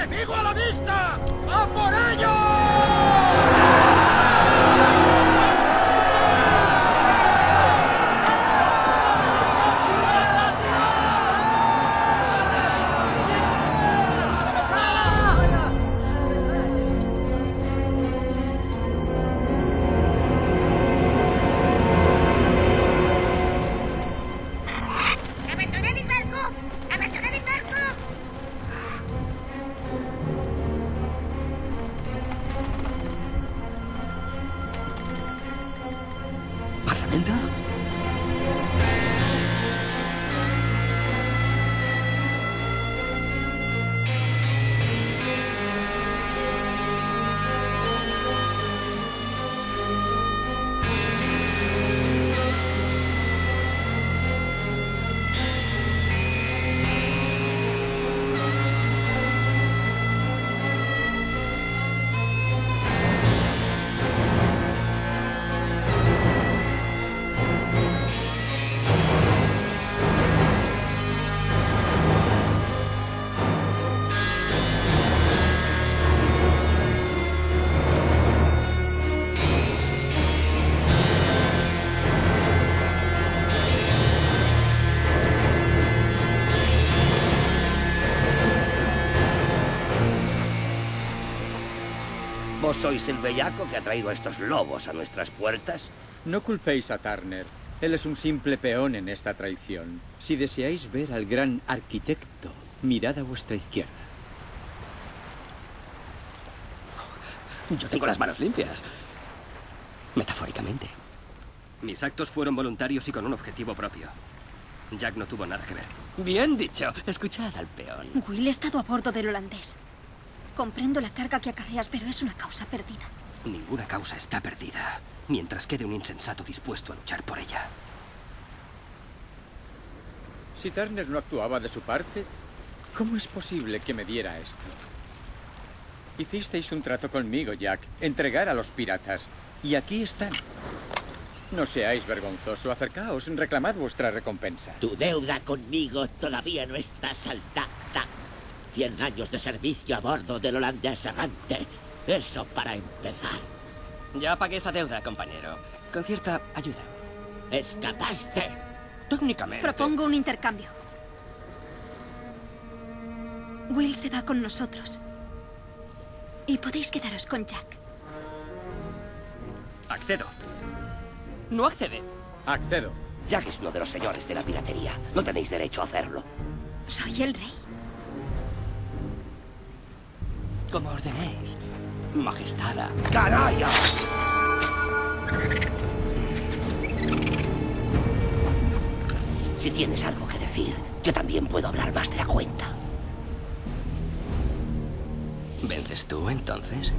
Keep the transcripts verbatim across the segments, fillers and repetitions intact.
¡Enemigo a la vista! ¡A por ellos! ¿Vos sois el bellaco que ha traído a estos lobos a nuestras puertas? No culpéis a Turner. Él es un simple peón en esta traición. Si deseáis ver al gran arquitecto, mirad a vuestra izquierda. Yo tengo las manos limpias. Metafóricamente. Mis actos fueron voluntarios y con un objetivo propio. Jack no tuvo nada que ver. Bien dicho. Escuchad al peón. Will, he estado a bordo del holandés. Comprendo la carga que acarreas, pero es una causa perdida. Ninguna causa está perdida, mientras quede un insensato dispuesto a luchar por ella. Si Turner no actuaba de su parte, ¿cómo es posible que me diera esto? Hicisteis un trato conmigo, Jack. Entregar a los piratas. Y aquí están. No seáis vergonzoso. Acercaos, reclamad vuestra recompensa. Tu deuda conmigo todavía no está saldada. Cien años de servicio a bordo del holandés errante. Eso para empezar. Ya pagué esa deuda, compañero. Con cierta ayuda. ¿Escapaste? Técnicamente. Propongo un intercambio. Will se va con nosotros. Y podéis quedaros con Jack. Accedo. No accede. Accedo. Jack es uno de los señores de la piratería. No tenéis derecho a hacerlo. Soy el rey. Como ordenéis, Majestad. ¡Canalla! Si tienes algo que decir, yo también puedo hablar más de la cuenta. ¿Vences tú, entonces?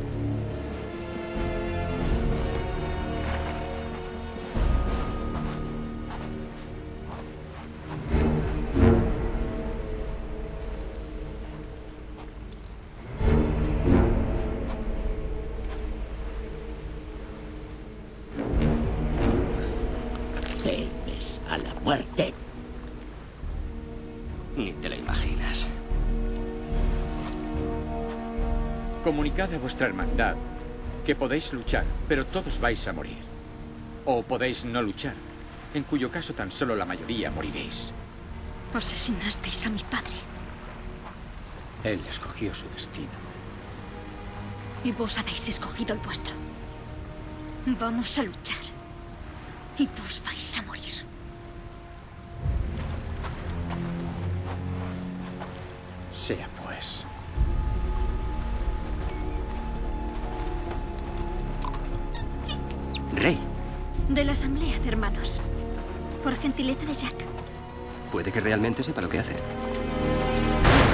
¿Temes a la muerte? Ni te lo imaginas. Comunicad a vuestra hermandad que podéis luchar, pero todos vais a morir. O podéis no luchar, en cuyo caso tan solo la mayoría moriréis. Asesinasteis a mi padre. Él escogió su destino. Y vos habéis escogido el vuestro. Vamos a luchar. Y vos vais a morir. Sea pues. Rey. De la asamblea de hermanos. Por gentileza de Jack. Puede que realmente sepa lo que hace.